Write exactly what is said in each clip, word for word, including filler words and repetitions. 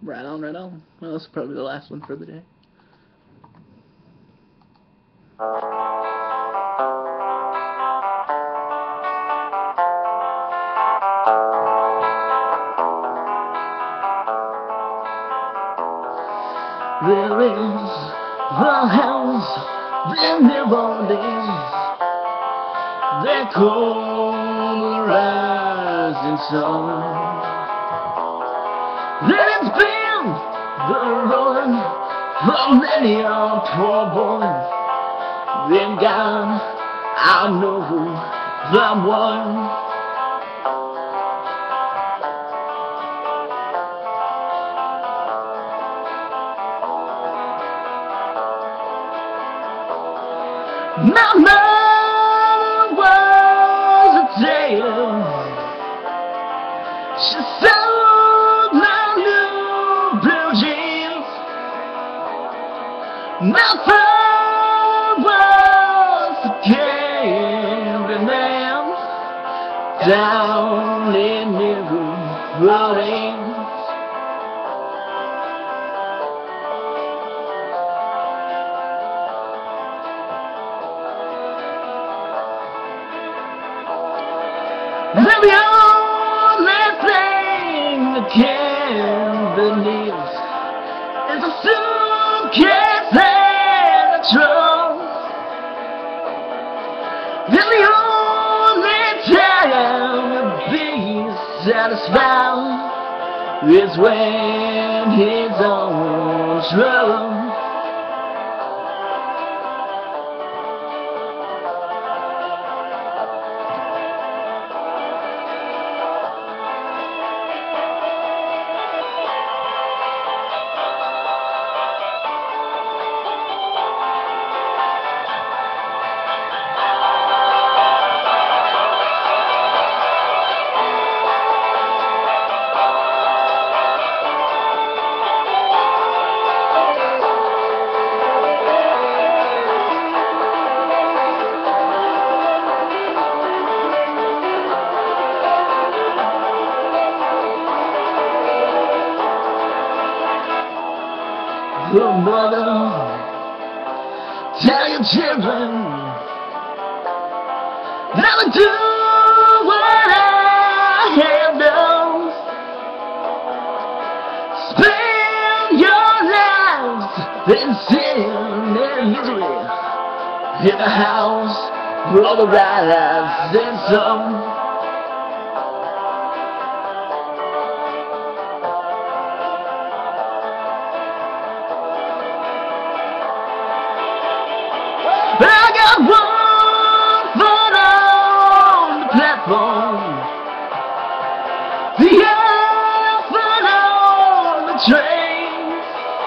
Right on, right on. Well, this is probably the last one for the day. There is the house in New Orleans. They call the rising sun. Then it's been the ruin of many a poor boy. Then God, I know the one. My mother was a tailor. She sold my new blue jeans. My father was a caveman down in New Orleans. And the only thing that can beneath is a suitcase and a trunk. And the only time to be satisfied is when he's on drugs. Your mother, tell your children never do what I have done. Spend your lives in sin and misery in a house full of rise and sun. I got one foot on the platform, the other foot on the train.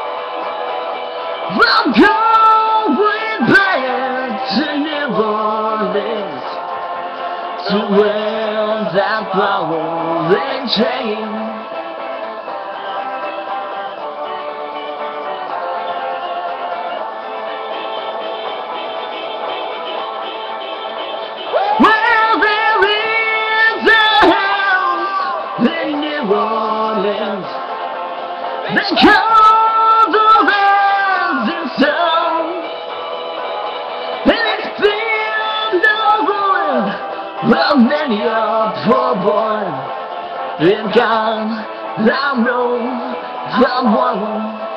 I'm going back to New Orleans, to where that ball and chain. Well, there is a house in New Orleans they call the rising sun, and it's been the ruin of many a poor boy. And God, I know I'm one.